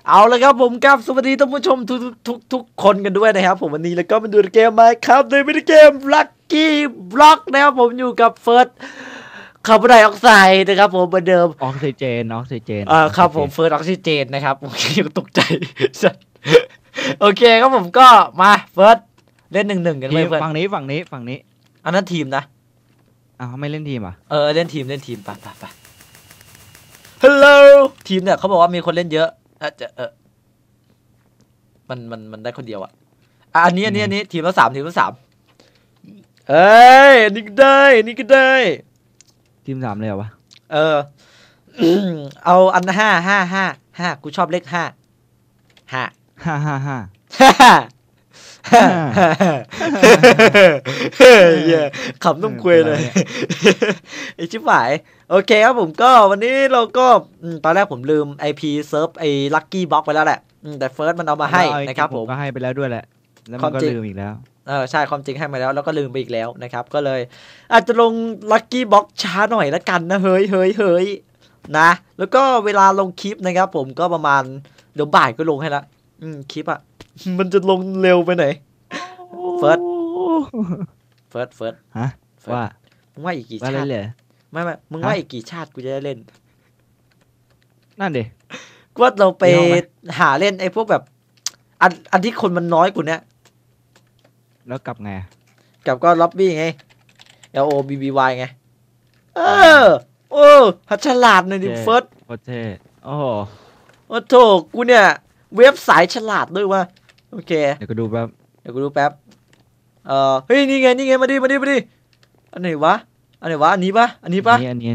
เอาละครับผมครับสวัสดีท่านผู้ชมทุกคนกันด้วยนะครับผมวันนี้แล้วก็มาดูเกมมาครับในมินิเกม Lucky Block นะครับผมอยู่กับเฟิร์สคาร์บอนไดออกไซด์นะครับผมเหมือนเดิมออกซิเจนครับผมเฟิร์สออกซิเจนนะครับโอเคตกใจโอเคครับผมก็มาเฟิร์สเล่น1-1กันเลยเพื่อนฝั่งนี้อันนั้นทีมนะไม่เล่นทีมอ่ะเล่นทีมไปฮัลโหลทีมเนี่ยเขาบอกว่ามีคนเล่นเยอะมันได้คนเดียวอ่ะอันนี้ทีมละ3เอ้ยนี่ก็ได้ทีม3เลยเหรอวะเอาอัน5กูชอบเลข5ขำต้องคุยเลยไอชิบหายโอเคครับผมก็วันนี้เราก็ตอนแรกผมลืม IP เซิร์ฟไอ้ Lucky Block ไปแล้วแหละแต่เฟิร์สมันเอามาให้นะครับผมก็ให้ไปแล้วด้วยแหละแล้วมันก็ลืมอีกแล้วใช่ความจริงให้มาแล้วก็ลืมไปอีกแล้วนะครับก็เลยอาจจะลง Lucky Block ช้าหน่อยละกันนะเฮ้ยนะแล้วก็เวลาลงคลิปนะครับผมก็ประมาณเดี๋ยวบ่ายก็ลงให้ละคลิปอะมันจะลงเร็วไปไหนเฟิร์สฮะว่ามึงว่าอีกกี่ชาติไม่มึงว่าอีกกี่ชาติกูจะได้เล่นนั่นดิก็เราไปหาเล่นไอ้พวกแบบอันที่คนมันน้อยกูเนี้ยแล้วกลับไงกลับก็ล็อบบี้ไง LOBBY ไงหัดฉลาดหน่อยดิเฟิร์สโคตรเท่โอ้โถกูเนี่ยเว็บสายฉลาดด้วยวะโอเคเดี๋ยวกูดูแป๊บเฮ้ยนี่ไงมาดิอันไหนวะอันนี้ปะอันนี้เหรออัน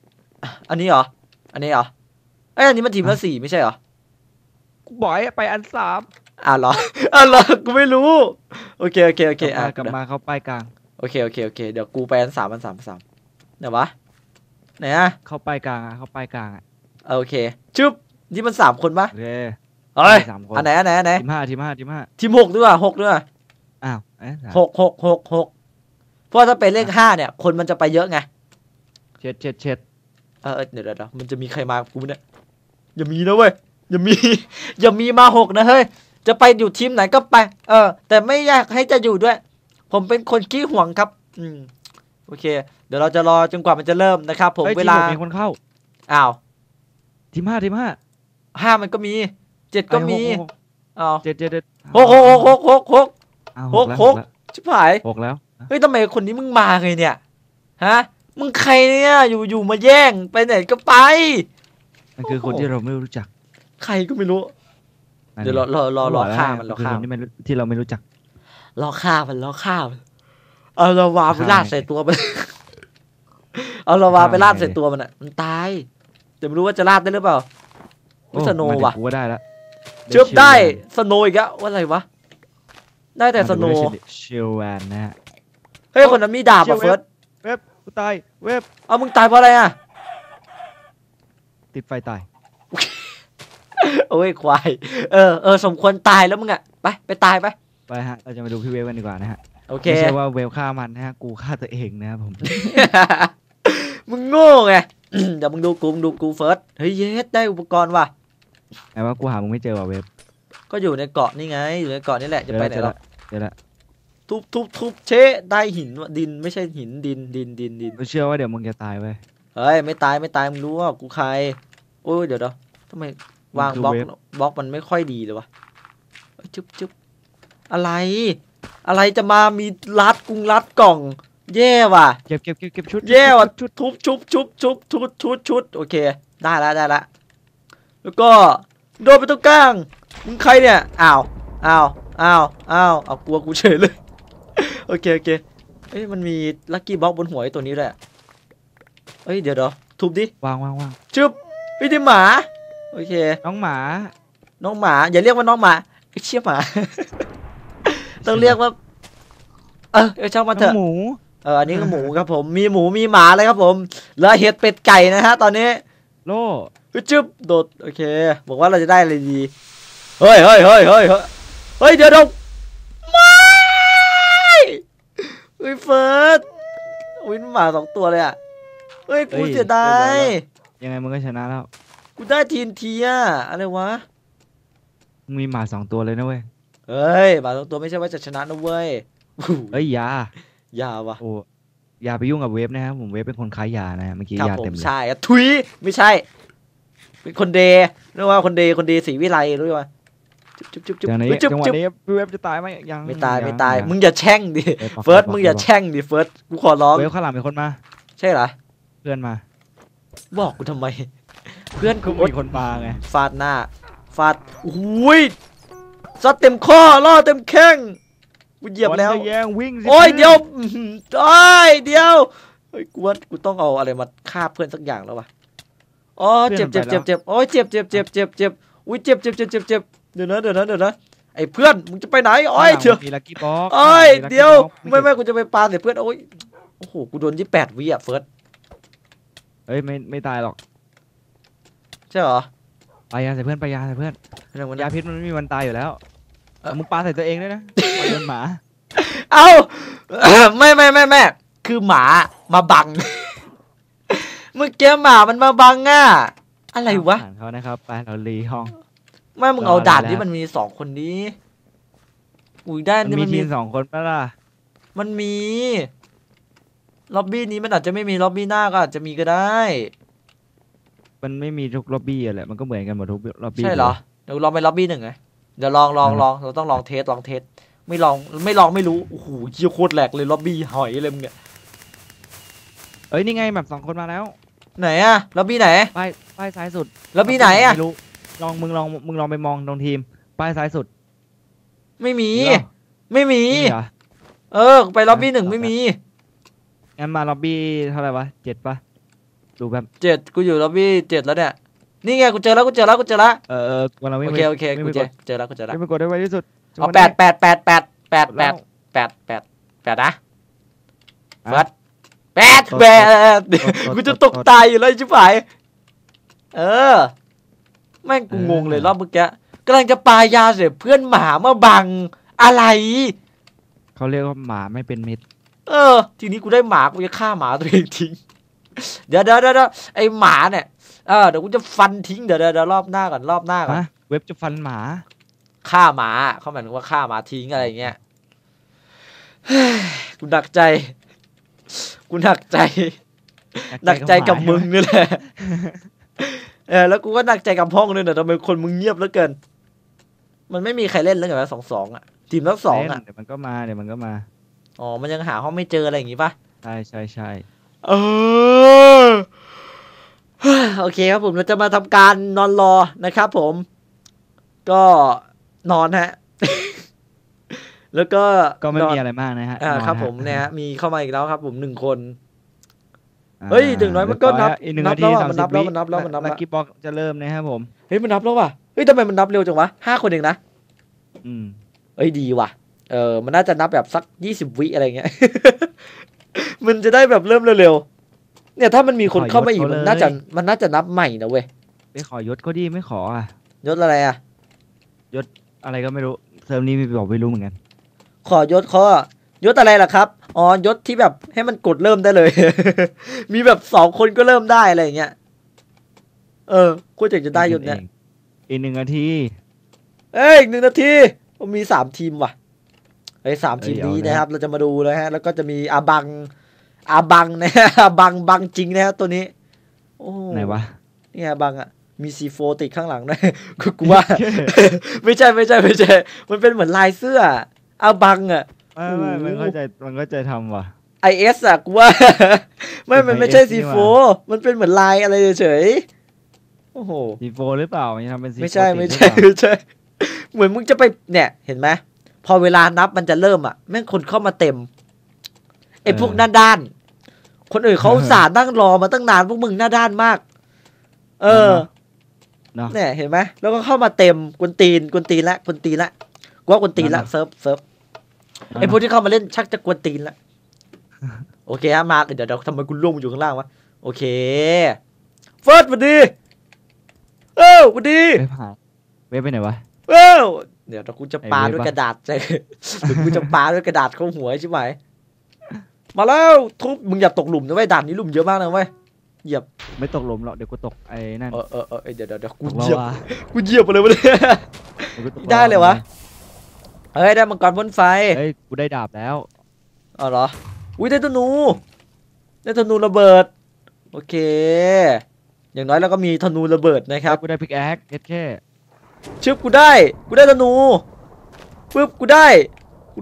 นี้มันทีมละ4ไม่ใช่เหรอกูบอกให้ไปอัน3 เหรอกูไม่รู้โอเคกลับมาเข้าป้ายกลางโอเคเดี๋ยวกูไปอัน3ไหนวะไหนอะเข้าป้ายกลางโอเคชึบนี่มัน3คนปะโอเคอันไหนทีม 5 ทีม6ด้วย6ด้วย6เพราะถ้าเป็นเลข5เนี่ยคนมันจะไปเยอะไงเช็ดเดี๋ยวมันจะมีใครมากูเนี่ยอย่ามีนะเว้ยอย่ามีมา6นะเฮ้ยจะไปอยู่ทีมไหนก็ไปแต่ไม่อยากให้จะอยู่ด้วยผมเป็นคนขี้ห่วงครับโอเคเดี๋ยวเราจะรอจนกว่ามันจะเริ่มนะครับผมเวลามีคนเข้าทีม 5มันก็มี7ก็มี6ชิบหาย 6แล้วเฮ้ยทำไมคนนี้มึงมาไงเนี่ยฮะมึงใครเนี่ยอยู่มาแย่งไปไหนก็ไปมันคือคนที่เราไม่รู้จักใครก็ไม่รู้เดี๋ยวรอฆ่ามันที่เราไม่รู้จักรอฆ่ามันเอาเราวาไปลาดใส่ตัวมันเอาเราวาไปลาดใส่ตัวมันอ่ะมันตายแต่ไม่รู้ว่าจะลาดได้หรือเปล่าสโนว์ว่ะกูได้แล้วเชื่อได้สโนว์อีกแล้วว่าอะไรวะได้แต่สโนว์ชิลแวนนะฮะเฮ้ยคนนั้นมีดาบอ่ะเฟิร์สเว็บกูตายเว็บมึงตายเพราะอะไรอ่ะติดไฟตายโอ้ยควายสมควรตายแล้วมึงอ่ะไปตายไปฮะเราจะมาดูพี่เวฟกันดีกว่านะฮะโอเคไม่ใช่ว่าเวฟฆ่ามันนะฮะกูฆ่าตัวเองนะครับผมมึงโง่ไงเดี๋ยวมึงดูกูเฟิร์สเฮ้ยเยสได้อุปกรณ์ว่ะแต่ว่ากูหามึงไม่เจอว่ะเวฟก็อยู่ในเกาะนี่ไงอยู่ในเกาะนี่แหละจะไปไหนหรอเดี๋ยวละทุบเชะได้หินดินไม่ใช่หินดินกูเชื่อว่าเดี๋ยวมึงจะตายเว้ยเฮ้ยไม่ตายมึงรู้ว่ากูใครโอ้ยเดี๋ยวทำไมวางบล็อกมันไม่ค่อยดีเลยวะจุ๊บอะไรจะมามีรัดกล่องแย่ว่ะเก็บชุดแย่ว่ะชุดโอเคได้แล้วแล้วก็โดนไปตรงกลางมึงใครเนี่ยอ้าวเอากลัวกูเฉยเลยโอเคเอ้ยมันมีลัคกี้บ็อกบนหัวไอ้ตัวนี้ด้วยเอ้ยเดี๋ยวทุบดิวางชึบพี่ดิหมาโอเคน้องหมาอย่าเรียกว่าน้องหมาไอ้เชี่ยหมาต้องเรียกว่าช่างมาเถอะหมูอันนี้ก็หมูครับผมมีหมูมีหมาเลยครับผมแล้วเห็ดเป็ดไก่นะฮะตอนนี้โล่จึ๊บโดดโอเคบอกว่าเราจะได้อะไรดีเฮ้ยเดี๋ยวไม่เฟิร์สวินหมา2ตัวเลยอ่ะเฮ้ยกูเสียดายยังไงมึงก็ชนะแล้วกูได้ทีนทีอ่ะอะไรวะมึงมีหมา2 ตัวเลยนะเว้ยเฮ้ยบาตัวไม่ใช่ว่าจะชนะนะเว้ยเอ้ยยายาวะโอ้อย่าไปยุ่งกับเวฟนะครับผมเวฟเป็นคนค้ายานะเมื่อกี้ครับยาผมเต็มเลยใช่อะทุยไม่ใช่เป็นคนเดย์เรียกว่าคนเดย์ศรีวิไลรู้ไหมจุ๊บจุ๊บจุ๊บจังหวะนี้จุ๊บจุ๊บจังหวะจุ๊บนี้พี่เวฟจะตายไหมยังไม่ตายงไม่ตายงมึงอย่าแช่งดิเอ้ยปักเฟิร์สปักมึงอย่าปักแช่งดิเฟิร์สกูขอร้องเวฟข้างหลังมีคนมาใช่เหรอเพื่อนมาบอกกูทำไม เพื่อนก็กูมีคนมาไงฟาดหน้าฟาดอุ้ยซัดเต็มข้อล่อเต็มแข้งกูเหยียบแล้ววันทะแยงวิ่งสิโอ้ยพื่นเดี๋ยวโอ้ยเดี๋ยวเฮ้ยกูว่ากูต้องเอาอะไรมาฆ่าเพื่อนสักอย่างแล้ววะอ๋อเจ็บโอ้ยเจ็บอุ้ยเจ็บเดี๋ยวนะไอ้เพื่อนมึงจะไปไหนโอ้ยข้างหลังเถื่อมีลักกี้บ็อกโอ้ยเดี๋ยวไม่กูจะไปปาใส่เพื่อนโอ้ยโอ้โหกูโดน28 วิอ่ะเฟิร์สเอ้ยไม่ตายหรอกใช่เหรอไปยาใส่เพื่อนไปยาใส่เพื่อนเรื่องมันยาพิษมันไม่มีวันตายอยู่แล้วเอ้ามึงปาใส่ตัวเองด้วยนะปาโดนหมาเอ้าไม่คือหมามาบัง เมื่อกี้หมามันมาบังอ่ะอะไรวะผ่านเขานะครับไปเรารีห้องไม่มึงเอาด่านรอแล้วที่มันมี2 คนนี้อุ้ยด้านมันที่มีมันทีมีม2 คนปะล่ะมันมีล็อบบี้นี้มันอาจจะไม่มีล็อบบี้หน้าก็อาจจะมีก็ได้มันไม่มีทุกล็อบบี้อะแหละมันก็เหมือนกันหมดทุกล็อบบี้ใช่เหรอเดี๋ยวลองไปล็อบบี้1ไงเดี๋ยวลองเราต้องลองเทสไม่ลองไม่รู้โอ้โหเหี้ยโคตรแหลกเลยล็อบบี้หอยเลยมึงเนี่ยเอ้ยนี่ไงแบบ2 คนมาแล้วไหนอะล็อบบี้ไหนป้ายซ้ายสุดล็อบบี้ไหนอะไม่รู้มึงลองไปมองตรงทีมป้ายซ้ายสุดไม่มีเหรอไม่มีนี่เหรอไปล็อบบี้1ไม่มีงั้นมาล็อบบี้เท่าไหร่วะ7ปะดูแบบ 7กูอยู่ล็อบบี้7แล้วเนี่ยนี่ไงกูเจอแล้ววันเราไม่โอเคกูเจอแล้วไม่กดได้ไวที่สุดเอา8นะเฟิร์ส8กูจะตกตายอยู่เลยชิบหายแม่งกูงงเลยรอบเมื่อกี้กำลังจะปายาเสร็จเพื่อนหมามาบังอะไรเขาเรียกว่าหมาไม่เป็นมิตรทีนี้กูได้หมากูจะฆ่าหมาตัวเองทิ้งเดี๋ยวไอหมาเนี่ยเดี๋ยวกูจะฟันทิ้งเดี๋ยวรอบหน้าก่อนฮะเว็บจะฟันหมาฆ่าหมาเขาหมายถึงว่าฆ่าหมาทิ้งอะไรเงี้ย กูหนักใจหนักใจกับมึงนี่แหละ แล้วกูก็หนักใจกับห้องด้วยนะทำไมคนมึงเงียบเหลือเกิน มันไม่มีใครเล่นแล้วไงวะ2-2อ่ะทีมละ2อ่ะเดี๋ยวมันก็มาอ๋อมันยังหาห้องไม่เจออะไรอย่างงี้ป่ะใช่เออ โอเคครับผมเราจะมาทำการนอนรอนะครับผม ก็นอนฮะ แล้วก็ก็ไม่นอนมีอะไรมากนะฮะครับนอนฮะผมเนี่ยฮะมีเข้ามาอีกแล้วครับผม1 คนอ่าเฮ้ยถึงน้อยมันก็นับอีก1 นันาบทีแล้วอะ 30 มันนับแล้ววิมันนับแล้วลักกี้บ็อกจะเริ่มนะครับผมเฮ้ยมันนับแล้วว่ะเฮ้ยทำไมมันนับเร็วจังวะ5 คนเองนะอืมเอ้ยดีว่ะมันน่าจะนับแบบสัก20 วิอะไรเงี้ย มันจะได้แบบเริ่มเร็วๆเนี่ยถ้ามันมีคนเข้ามาอีกมันน่าจะนับใหม่นะเว้ยไปขอยศก็ดีไม่ขออ่ะยศอะไรอ่ะอะไรก็ไม่รู้เทอมนี้ไม่บอกไม่รู้เหมือนกันขอยศเขาอะยศอะไรล่ะครับอ๋อยศที่แบบให้มันกดเริ่มได้เลย มีแบบ2 คนก็เริ่มได้อะไรอย่างเงี้ยกูอยากจะได้ยศเนี่ยอีก1 นาทีอีก1 นาทีผมมี3 ทีมว่ะ3 ทีมนี้นะครับ เราจะมาดูนะฮะแล้วก็จะมีอาบังนะฮะอาบังจริงนะฮะตัวนี้โอ้ไหนวะนี่อาบังอ่ะมีซีโฟติดข้างหลังด้วย กูว่า ไม่ใช่ มันเป็นเหมือนลายเสื้ออาบังอ่ะไม่มันเข้าใจทำว่ะ IS อ่ะกูว่า มันไม่ใช่ IS ซีนี่โฟหว่ามันเป็นเหมือนลายอะไรเฉยๆโอ้โหซีโฟหรือเปล่ามันจะทำเป็นซีโฟไม่ใช่ติดหรือเปล่าเหมือนมึงจะไปเนี่ยเห็นไหมพอเวลานับมันจะเริ่มอ่ะแม่งคนเข้ามาเต็มไอ้พวกหน้าด้าน คนอื่นเขาอุตส่าห์นั่งรอมาตั้งนานพวกมึงหน้าด้านมากเนาะเนี่ยเห็นไหมแล้วก็เข้ามาเต็มกวนตีนละกูว่ากวนตีนละเซิร์ฟไอ้พวกที่เข้ามาเล่นชักจะกวนตีนละ โอเคฮะมาเดี๋ยวทำไมกูล่วงอยู่ข้างล่างวะโอเคเฟิร์สสวัสดีสวัสดีเว็บไปไหนวะเดี๋ยวกูจะปาด้วยกระดาษใจ เดี๋ยวกูจะปาด้วยกระดาษเข้าหัวใช่ไหมมาแล้วทุบมึงอย่าตกหลุมนะเว้ยด่านนี้หลุมเยอะมากนะเว้ยเหยียบไม่ตกหลุมหรอกเดี๋ยวกูตกไอ้นั่นเดี๋ยวกูตกเหยียบลาวากูเหยียบไปเลยวะเนี่ยกูตกได้เลยวะ เฮ้ยได้มังกรพ่นไฟเฮ้ยกูได้ดาบแล้วอ๋อเหรออุ้ยได้ธนูได้ธนูระเบิดโอเค อย่างน้อยเราก็มีธนูระเบิดนะครับกูได้พิกแอคแค่ชึบกูได้ธนูปึ๊บกูได้กู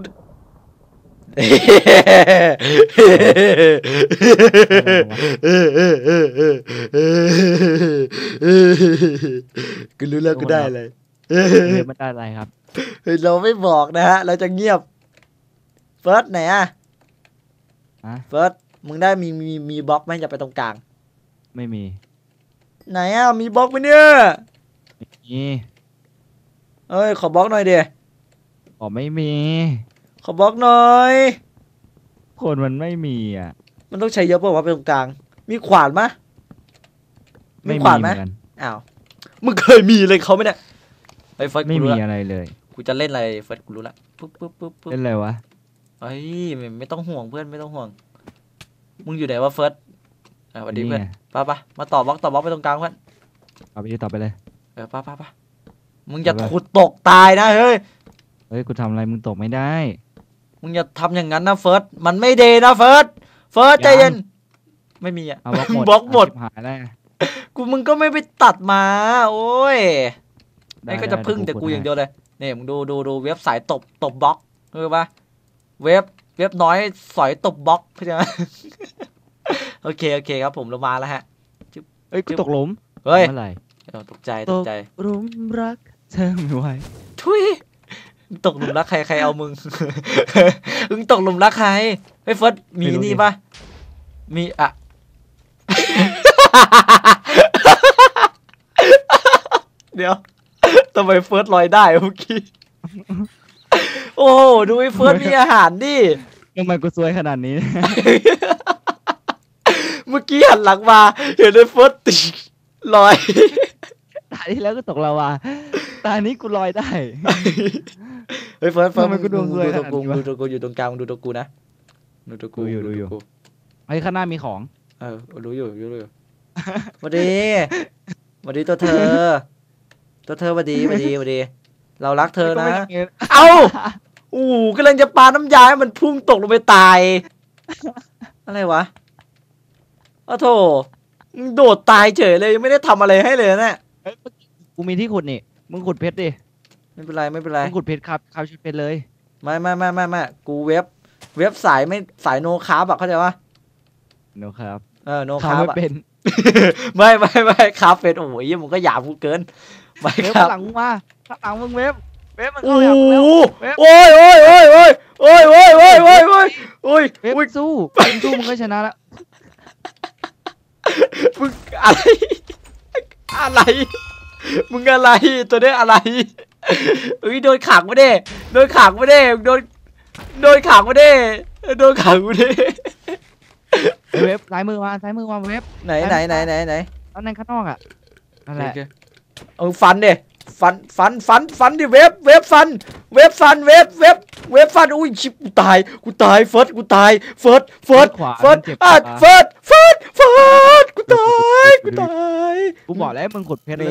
กูรู้แล้วกูได้เลยมันได้อะไรครับเฮ้ยเราไม่บอกนะฮะเราจะเงียบเฟิร์สไหนอะฮะเฟิร์สมึงได้มีบล็อกไหมจะไปตรงกลางไม่มีไหนอะมีบล็อกไหมเนี่ยนี่เอ้ยขอบล็อกหน่อยเดียอ๋อไม่มีขอบล็อกหน่อยคนมันไม่มีอ่ะมันต้องใช้เยอะป่าววะไปตรงกลาง มีขวานมะมีไม่ขวานไหมเหมือนกันอ้าวมึงเคยมีเลยเขาไหมเนี่ยไอ้เฟิร์สไม่กูรู้มีละอะไรเลยกูจะเล่นอะไรเฟิร์สกูรู้ละปุ๊บเล่นอะไรวะเฮ้ยไม่ต้องห่วงเพื่อนไม่ต้องห่วงมึงอยู่ไหนวะเฟิร์สสวัสดีเพื่อนไปมาต่อบล็อกไปตรงกลางเพื่อนเอาไปต่อไปเลยไปมึงอย่าขุดตกตายนะเฮ้ยเฮ้ยกูทำอะไรมึงตกไม่ได้มึงอย่าทำอย่างนั้นนะเฟิร์สมันไม่ดีนะเฟิร์สใจเย็นไม่มีอะเอาบล็อกหมดบล็อกหมดหายแล้วมึงก็ไม่ไปตัดมาโอ้ยได้ไอ้ก็จะพึ่งได้แต่กูให้อย่างเดียวเลยนี่มึงดูเว็บสายตบบล็อกรู้ปะเว็บน้อยสอยตบบล็อกเข้าใจไหม โอเคครับผมเรามาแล้วฮะเฮ้ยกูตกหลุมเฮ้ยเมื่อไหร่ตกใจหลุมรักเธอไม่ไหวทุยมึงตกหลุมรักใครเอามึง มึงตกหลุมรักใครเฮ้ยเฟิร์สมีนี่ปะมีอะ เดี๋ยวทำไมเฟิร์สลอยได้เมื่อกี้ โอ้โหดูไอ้เฟิร์สมีอาหารดิทำไมกูซวยขนาดนี้เมื่อกี้หันหลังมาเห็นไอ้เฟิร์สติลอยตาที่แล้วก็ตกลาวาตานี้กูลอยได้เฮ้ยเฟิร์สทำไมกูดวงซวยดูตัวกูขนาดนี้วะดูตัวกูอยู่ตรงกลางดูตัวกูนะดูตัวกูดูอยู่ตัวกูเฮ้ยข้างหน้ามีของรู้อยู่สวัสดีตัวเธอสวัสดีเรารักเธอนะ เอ้ากำลังจะปาน้ำยาให้มันพุ่งตกลงไปตาย อะไรวะอ้าวโถมึงโดดตายเฉยเลยยังไม่ได้ทำอะไรให้เลยนะเฮ้ยกูมีที่ขุดนี่มึงขุดเพชรดิไม่เป็นไรมึงขุดเพชรครับชุดเพชรเลยไม่กูเว็บสายไม่สายโนคาร์บอะเข้าใจปะโนครับโนเขาคาร์บไม่อะเป็นไม่คาร์บเป็นโอ้ยมึงก็หยาบกูเกินไม่เว็บครับหลังมึงมาข้างหลังมึงเว็บมันโอ้เข้าโหหลังมึงแล้วโอ้ยเว็บสู้มึงก็ชนะละมึงอะไรมึงอะไรตัวนี้อะไรโดนขังมาเด้โดนขังมาเด้โดนขังมาเด้เว็บซ้ายมือมาเว็บไหนตอนนั้นข้างนอกอ่ะนั่นแหละเอาฟันดิฟันดิเว็บฟันอุ้ยชิบกูตายเฟิร์สกูตายเฟิร์สกูตายกูบอกแล้วมึงขุดเพชรเลย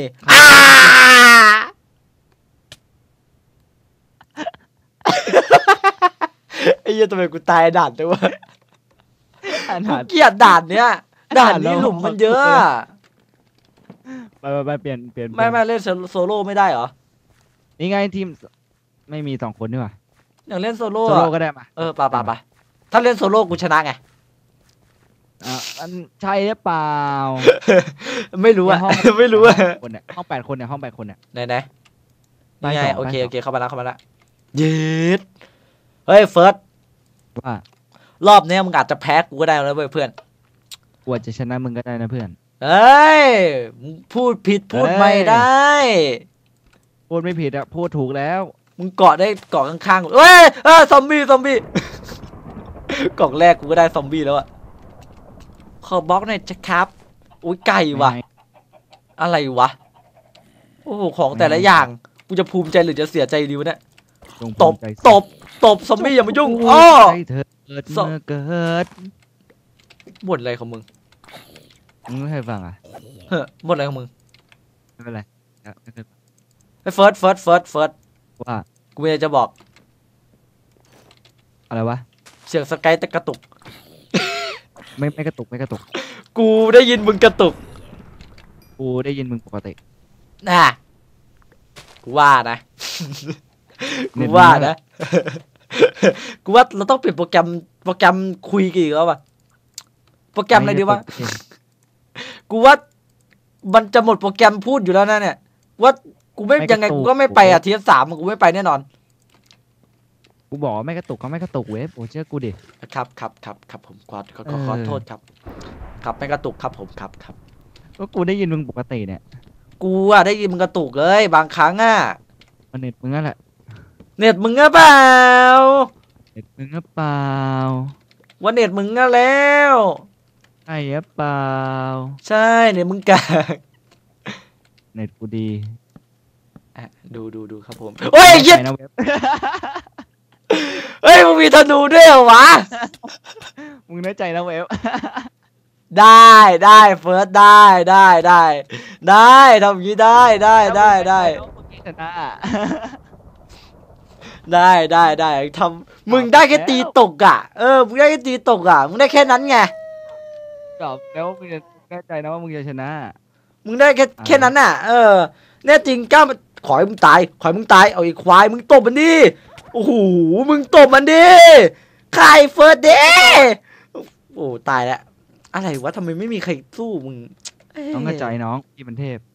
ไอ้เหี้ยทำไมกูตายด่านด้วยวะอาหารเกลียดด่านเนี้ยด่านนี้หลุมมันเยอะอะไปเปลี่ยนไม่เล่นโซโล่ไม่ได้เหรอนี่ไงทีมไม่มี2 คนนี่หว่าอย่างเล่นโซโล่โซโล่ก็ได้มาไปถ้าเล่นโซโล่กูชนะไงมันใช่หรือเปล่าไม่รู้อะ ไม่รู้อะคนเนี่ยห้อง8 คนเนี่ยไหนนี่ไงไปสองโอเคไปสองเข้ามาละเย็ดเฮ้ยเฟิร์สว่ารอบนี้มึงอาจจะแพ้กูก็ได้นะเว้ยเพื่อนกว่าจะชนะมึงก็ได้นะเพื่อนเฮ้ยมึงพูดผิดพูดไม่ได้พูดไม่ผิดอะพูดถูกแล้วมึงเกาะได้เกาะข้างๆเฮ้ยซอมบี้ กล่องแรกกูก็ได้ซอมบี้แล้วอะขอบล็อกหน่อยจะครับอุ้ยไก่ว่ะอะไรวะโอ้โหของแต่ละอย่างกูจะภูมิใจหรือจะเสียใจดีวะเนี่ยตบซอมบี้อย่ามายุ่งอ้อเธอเกิดเมื่อเกิดบ่นอะไรของมึงมึงไม่เคยฟังอ่ะบ่นอะไรของมึงไม่เป็นไรไอ้เฟิร์สว่ากูมีอะไรจะบอกอะไรวะเสียงสกายตะกระตุกไม่กระตุกไม่กระตุกกูได้ยินมึงกระตุกกูได้ยินมึงปกติน่ะกูว่านะเน็กูตมึงว่านั่นแหนะละกูว่าเราต้องเปลี่ยนโปรแกรมคุยกันอีกแล้วป่ะโปรแกรมอะไรดีวะ กูว่ามันจะหมดโปรแกรมพูดอยู่แล้วนะเนี่ยว่ากูไม่ยังไงกูก็ไม่ไปอ่ะทีสามกูไม่ไปแน่นอนกูบอกว่าไม่กระตุกก็ไม่กระตุกเว้ยโอ้เชื่อกูดิครับผมขอโทษครับไม่กระตุกครับผมครับก็กูได้ยินมึงปกติเนี่ยกูอ่ะได้ยินมึงกระตุกเลยบางครั้งอ่ะมันเน็ตมึงนั่นแหละเน็ตมึงอะเปล่าเน็ตมึงหรือเปล่าว่าเน็ตมึงอะแล้วใช่หรือเปล่าใช่เน็ตมึงกากเน็ตกูดีอ่ะดูครับผมโอ้ยเหี้ยไปนะเว็บเฮ้ยมึงมีธนูด้วยเหรอวะมึงแน่ใจนะเว็บได้เฟิร์สได้ทำอย่างนี้ได้ชนะได้ทำมึงได้แค่ตีตกอ่ะมึงได้แค่ตีตกอ่ะมึงได้แค่นั้นไงตอบแล้วมึงจะแน่ใจนะว่ามึงจะชนะมึงได้แค่นั้นน่ะแน่จริงกล้าขอให้มึงตายเอาไอ้ควายมึงตบมันดิโอ้โหมึงตบมันดิใครเฟิร์สเดโอ้ตายแล้วอะไรวะทำไมไม่มีใครสู้มึงน้องกระจายน้องพี่มันเทพ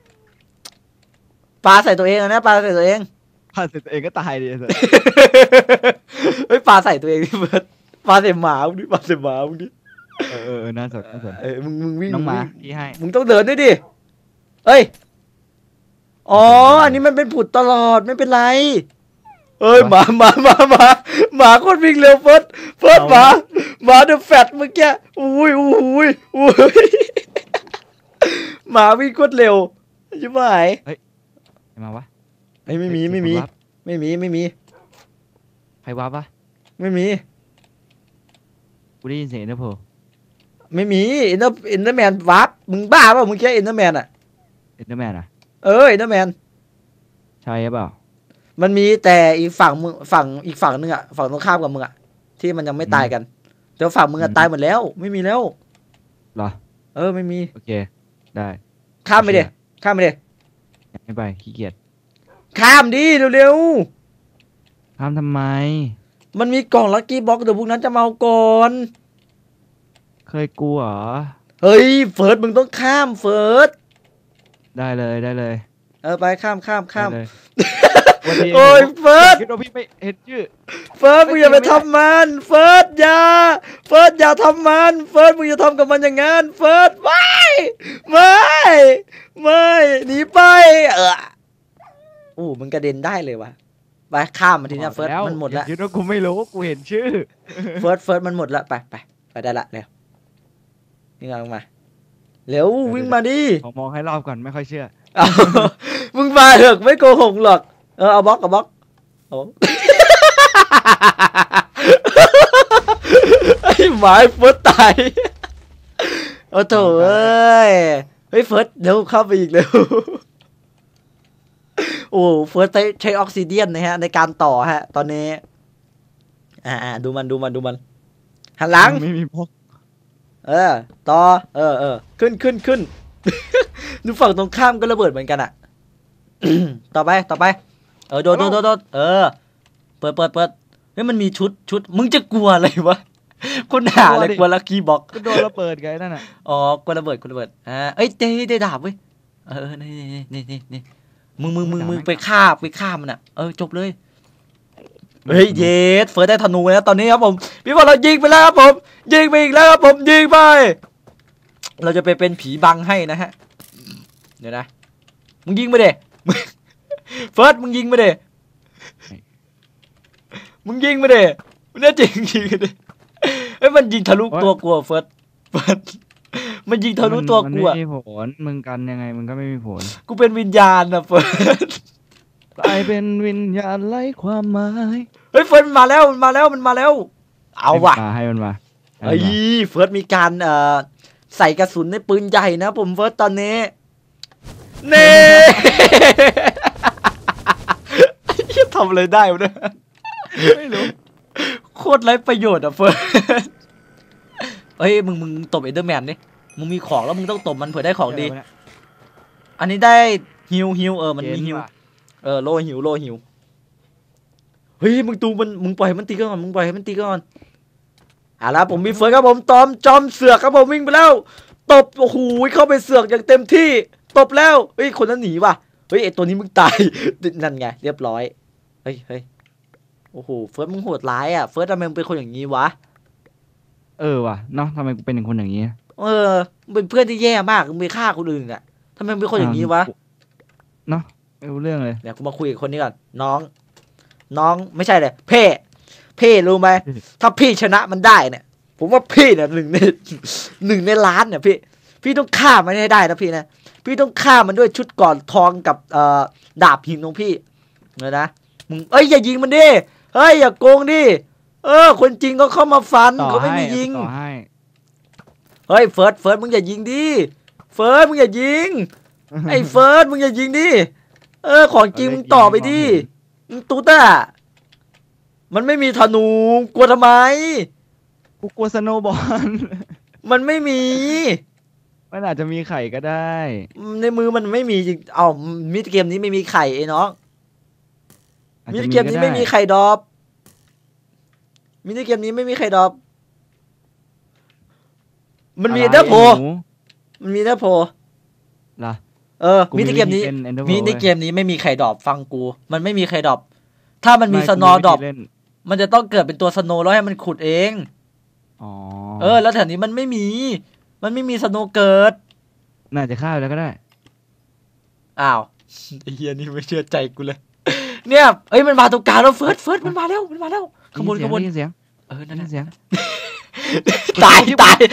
ปลาใส่ตัวเองนะปลาใส่ตัวเองพาเสร็จตัวเองก็ตายดิเสร็จเฮ้ยปลาใส่ตัวเองดิเฟิร์สปลาใส่หมามึงดิน่าสนมึงวิ่งน้องหมาพี่ให้มึงต้องเดินด้วยดิเอ้ยอ๋ออันนี้มันเป็นผุดตลอดไม่เป็นไรเอ้ยหมาโคตรวิ่งเร็วเฟิร์สหมาเดอะแฟตเมื่อกี้อุ้ยหมาวิ่งโคตรเร็วใช่ไหมมาวะไม่มีใครวาปะไม่มีกูได้ยินเสียงนะโผไม่มีอินเตอร์แมนวาร์ปมึงบ้าเปล่ามึงแค่อินเตอร์แมนอ่ะเอ็นเดอร์แมนอ่ะอินเตอร์แมนใช่หรือเปล่ามันมีแต่อีกฝั่งมึงอีกฝั่งนึงอ่ะฝั่งตรงข้ามกับมึงอ่ะที่มันยังไม่ตายกันแต่ฝั่งมึงอ่ะตายหมดแล้วไม่มีแล้วเหรอไม่มีโอเคได้ข้ามไปดิไม่ไปขี้เกียจข้ามดิเร็วข้ามทำไมๆมันมีกล่องลัคกี้บ็อกเดี๋ยวพวกนั้นจะมาเอาก่อนเคยกลัวเหรอเฮ้ยเฟิร์สมึงต้องข้ามเฟิร์สได้เลยไปข้ามได้เลยโอ้ยเฟิร์สคิดว่าพี่ไม่เห็นชื่อเฟิร์สมึงอย่าไปทำมันเฟิร์สอย่าทำมันเฟิร์สมึงอย่าทำกับมันอย่างนั้นเฟิร์สไม่หนีไปมึงกระเด็นได้เลยวะไปข้ามมาทีนี้เฟิร์สมันหมดละคิดว่ากูไม่รู้กูเห็นชื่อเฟิร์สมันหมดละไปได้ละเร็วนี่ไงมาเร็ววิ่งมาดิขอมองให้รอบก่อนไม่ค่อยเชื่อมึงมาเถอะไม่โกหกหรอกเอาบล็อกโอ้ ไอ้หมาเฟิร์สตายโถเฮ้ยเฟิร์สเร็วเข้าไปอีกเร็วโอ้เฟิร์สใช้ออกซิเดียนนะฮะในการต่อฮะตอนนี้ดูมันหันหลังไม่มีบล็อกต่อขึ้น ดูฝั่งตรงข้ามก็ระเบิดเหมือนกันอ่ะ ต่อไปโดนเปิดเฮ้ยมันมีชุดมึงจะกลัวอะไรวะคนหาอะไรกลัวลัคกี้บ็อกก็โดนระเบิดไงนั่นน่ะกลัวระเบิดเอ้ยได้ดาบเว้ยนี่มึงไปฆ่ามันอ่ะจบเลยเฮ้ยเยสเฟิร์สได้ธนูแล้วตอนนี้ครับผมพี่บอลเรายิงไปแล้วครับผมยิงไปอีกแล้วครับผมยิงไปเราจะไปเป็นผีบังให้นะฮะเดี๋ยวนะมึงยิงไปเด้ เฟิร์สมึงยิงไปเด้มึงน่าจริงกันดิเฮ้ยมันยิงทะลุตัวกูเฟิร์สมันยิงทะลุตัวกูอ่ะมันไม่มีผลมึงกันยังไงมึงก็ไม่มีผลกูเป็นวิญญาณนะเฟิร์สกลายเป็นวิญญาณไร้ความหมายเฮ้ยเฟิร์สมันมาแล้วเอาว่ะให้มันมาเฮ้ยเฟิร์สมีการใส่กระสุนในปืนใหญ่นะผมเฟิร์สตอนนี้เน่ำอะไรได้วะเนี่ยไม่รู้โคตรไร้ประโยชน์อะเฟิร์สเฮ้ยมึงตบเอเดอร์แมนดิมึงมีของแล้วมึงต้องตบมันเผื่อได้ของดี อันนี้ได้ฮิวมันมีฮิวโล่ฮิวเฮ้ยมึงดูมึงปล่อยให้มันตีก่อนแล้วผมมีเฟิร์สครับผมจอมเสือกครับผมวิ่งไปแล้วตบโอ้โหเข้าไปเสือกอย่างเต็มที่ตบแล้วเฮ้ยคนนั้นหนีว่ะเฮ้ยไอตัวนี้มึงตายนั่นไงเรียบร้อยเฮ้ยโอ้โหเฟิร์สมึงโหดร้ายอ่ะเฟิร์สทำไมมึงเป็นคนอย่างนี้วะว่ะเนาะทำไมกูเป็นคนอย่างนี้มึงเป็นเพื่อนที่แย่มากมึงไปฆ่าคนอื่นอ่ะทำไมมึงเป็นคนอย่างนี้วะเนาะไม่รู้เรื่องเลยเดี๋ยวกูมาคุยกับคนนี้ก่อนน้องไม่ใช่เลยเพ่รู้ไหมถ้าพี่ชนะมันได้เนี่ยผมว่าพี่เนี่ยหนึ่งในล้านเนี่ยพี่ต้องฆ่ามันให้ได้นะพี่นะพี่ต้องฆ่ามันด้วยชุดก่อนทองกับดาบหินของพี่เลยนะมึงอย่ายิงมันดิเฮ้ยอย่าโกงดิคนจริงก็เข้ามาฟันเขาไม่มียิงเฮ้ยเฟิร์สมึงอย่ายิงดิเฟิร์สมึงอย่ายิงไอ้เฟิร์สมึงอย่ายิงดิของจริงมึงต่อไปดิมึงตุ๊ดอ่ะมันไม่มีธนูกลัวทำไมกูกลัวสโนว์บอลมันไม่มีมันอาจจะมีไข่ก็ได้ในมือมันไม่มีจริงมิดเกมนี้ไม่มีไข่ไอ้น้องมิดเกมนี้ไม่มีไข่ดอบมิดเกมนี้ไม่มีไข่ดอบมันมีเดอร์โพมันมีเดอร์โพล่ะมิดเกมนี้ไม่มีไข่ดอบฟังกูมันไม่มีไข่ดอบถ้ามันมีสโนว์ดอบมันจะต้องเกิดเป็นตัวสโนว์แล้วให้มันขุดเองแล้วแถวนี้มันไม่มีสโนว์เกิดน่าจะฆ่าแล้วก็ได้อ้าวไอ้เฮียนี่ไม่เชื่อใจกูเลยเนี่ยมันมาตรงกลางแล้วเฟิร์สมันมาแล้วขบวนเสียงนั่นเสียงตาย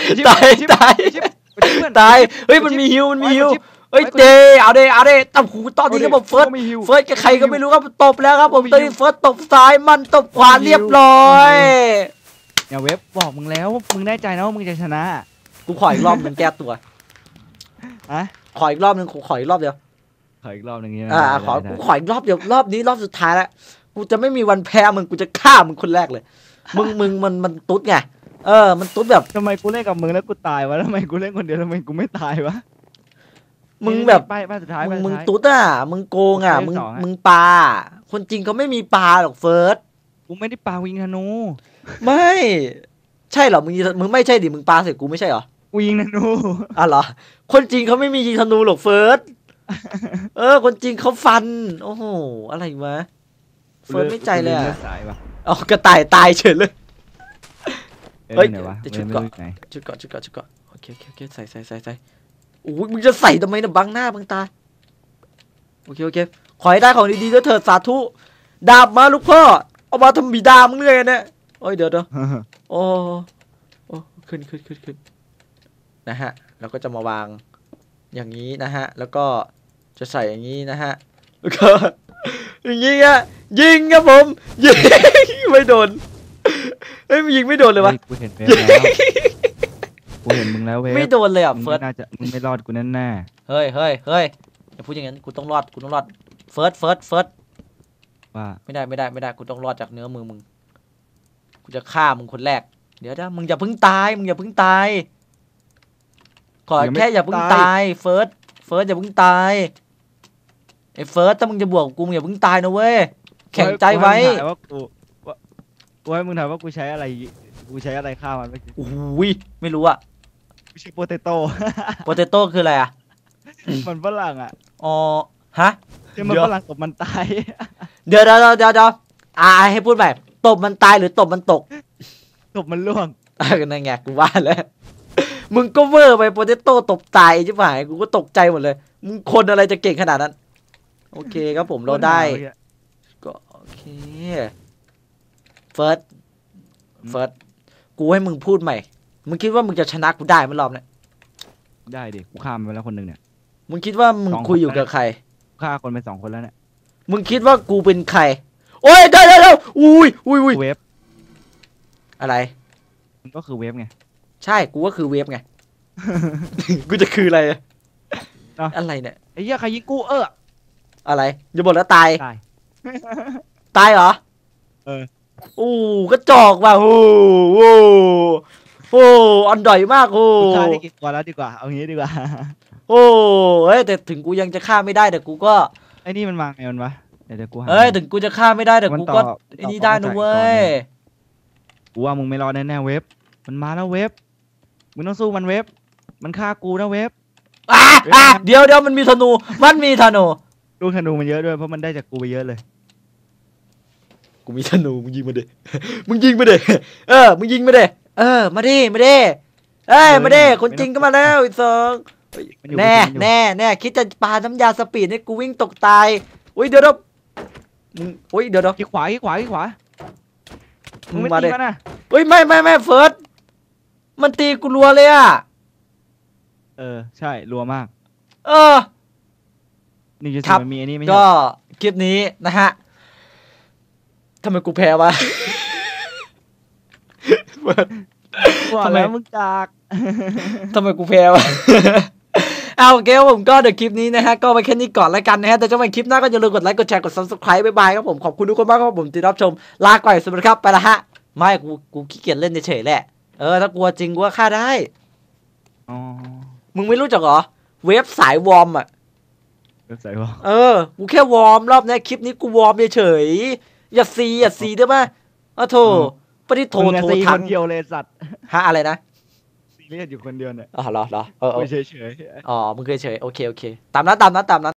เฮ้ยมันมีฮิวเดเอาเดตบหูตอนนี้ครับผมเฟิร์สกับใครก็ไม่รู้ครับตบแล้วครับผมตอนนี้เฟิร์สตบซ้ายมันตบขวาเรียบร้อยอย่าเว็บบอกมึงแล้วมึงแน่ใจนะว่ามึงจะชนะกูขออีกรอบนึงแก้ตัวขออีกรอบนึงขออีกรอบเดียวขออีกรอบนึงขออีกรอบเดียวรอบนี้รอบสุดท้ายแล้วกูจะไม่มีวันแพ้มึงกูจะฆ่ามึงคนแรกเลยมึงมันตุ๊ดไงมันตุ๊ดแบบทำไมกูเล่นกับมึงแล้วกูตายวะทำไมกูเล่นคนเดียวทำไมกูไม่ตายวะมึงแบบป้ายสุดท้ายมึงตุ๊ดอ่ะมึงโกงอ่ะมึงปลาคนจริงเขาไม่มีปลาหรอกเฟิร์สกูไม่ได้ปลาวิงธนูไม่ใช่เหรอมึงไม่ใช่ดิมึงปลาใส่กูไม่ใช่เหรอกูยิงธนูเหรอคนจริงเขาไม่มียิงธนูหรอกเฟิร์สคนจริงเขาฟันโอ้โหอะไรวะเฟิร์สไม่ใจเลยอ่ะกระต่ายตายเฉยเลยเฮ้ยชุดเกาะโอเคใส่โอ้ยมึงจะใส่ทำไมเนี่ยบังหน้าบังตาโอเคขอให้ได้ของดีๆด้วยเถิดสาธุดาบมาลูกพ่อเอามาทำบีดามึงเลยเนี่ยโอ้ยเดี๋ยวโอ้ขึ้นนะฮะแล้วก็จะมาวางอย่างนี้นะฮะแล้วก็จะใส่อย่างนี้นะฮะแล้วก็อย่างนี้อ่ะยิงครับผมยิงไม่โดนมันยิงไม่โดนเลยวะกูเห็นมึงแล้วเว้ยไม่โดนเลยอ่ะเฟิร์สมึงไม่รอดกูแน่เฮ้ยอย่าพูดอย่างนั้นกูต้องรอดเฟิร์สว่าไม่ได้กูต้องรอดจากเนื้อมือมึงกูจะฆ่ามึงคนแรกเดี๋ยวมึงอย่าเพิ่งตายขอแค่อย่าเพิ่งตายเฟิร์สอย่าเพิ่งตายไอ้เฟิร์สถ้ามึงจะบวกกูอย่าเพิ่งตายนะเว้ยแข็งใจไว้กูให้มึงถามว่ากูใช้อะไรฆ่ามันเมื่อกี้อุ้ยไม่รู้อ่ะไม่ใช่โปเตโต้คืออะไรอ่ะมันฝรั่งอ่ะฮะมันฝรั่งตบมันตายเดี๋ยวให้พูดแบบตบมันตายหรือตบมันตกตบมันล่วงนั่นไงกูว่าแล้วมึงก็เวอร์ไปโปเตโต้ตบตายใช่ไหมกูก็ตกใจหมดเลยมึงคนอะไรจะเก่งขนาดนั้นโอเคครับผมเราได้ก็โอเคเฟิร์สกูให้มึงพูดใหม่มึงคิดว่ามึงจะชนะกูได้ไหมรอบนี้ได้ดิกูฆ่ามันไปแล้วคนหนึ่งเนี่ยมึงคิดว่ามึงคุยอยู่กับใครฆ่าคนไป2 คนแล้วเนี่ยมึงคิดว่ากูเป็นใครโอ้ยได้อุ้ยเวฟอะไรมันก็คือเวฟไงใช่กูก็คือเวฟไง กูจะคืออะไรอะไรเนี่ยไอ้เหี้ยใครยิงกูอะไรอย่าบอกแล้วตายตายเหรอเอออู้กระจอกว่ะโอ้โหโอ้อันดอยมากโอ้กูฆ่าได้กี่ตัวแล้วดีกว่าเอางี้ดีกว่าโอ้เฮ้ยแต่ถึงกูยังจะฆ่าไม่ได้แต่กูก็ไอ้นี่มันมาไงมันวะเดี๋ยวกูหาเฮ้ยถึงกูจะฆ่าไม่ได้แต่มันกูต่ก็อไอ้นี่ได้นะเว้ยกูว่ามึงไม่รอดแน่ๆเว็บมันมาแล้วเว็บมึงต้องสู้มันเว็บมันฆ่ากูนะเว็บเดี๋ยวมันมีธนูมันมีธนูลูกธนูมันเยอะด้วยเพราะมันได้จากกูไปเยอะเลยกูมีธนูมึงยิงมาดิ มึงยิงมาดิมึงยิงมาดิมาดิมาดิมาดิคนจริงก็มาแล้วอีกสองแน่คิดจะปาน้ำยาสปีดให้กูวิ่งตกตายอุ้ยเดี๋ยวอุ้ยเดี๋ยวขี้ขวามึงไม่มาตีดิมันนะอุ้ยไม่เฟิร์สมันตีกูรัวเลยอ่ะใช่รัวมากเออนี่จะครับมันมีอันนี้ไม่ก็ใช่คลิปนี้นะฮะทำไมกูแพ้วะว่าทำไมแล้วมึงจากทำไมกูแพ้วะ เอาโอเคครับผมก็เดี๋ยวคลิปนี้นะฮะก็ไปแค่นี้ก่อนแล้วกันนะฮะแต่เจ้าใหม่คลิปหน้าก็อย่าลืมกดไลค์กดแชร์กด subscribe บ๊ายบายครับผมขอบคุณทุกคนมากครับผมที่รับชมลาก่อนสวัสดีครับไปละฮะไม่กูขี้เกียจเล่นเฉยๆแหละถ้ากลัวจริงกูก็ฆ่าได้อ๋อมึงไม่รู้จักเหรอเวฟสายวอร์มอ่ะเว็บไซต์วะกูแค่วอร์มรอบนี้คลิปนี้กูวอร์มเฉยๆอย่าซีได้ป่ะโถปฏิโทมึงอะโทซีทัคน นเดียวเลยสัตว์ฮะอะไรนะซีเรียสอยู่คนเดียวเนี่ยเหรอกูเฉยมึงเคยเฉยโอเคตามนั้น